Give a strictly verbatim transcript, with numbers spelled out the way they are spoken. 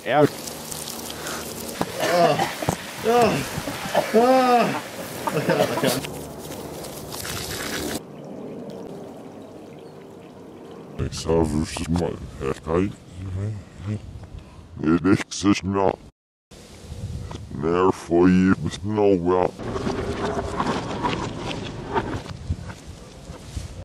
out. Ah, ah, ah. I can't, I can't. Savus mal, herkai. Edexes na. Nerfoi, no well.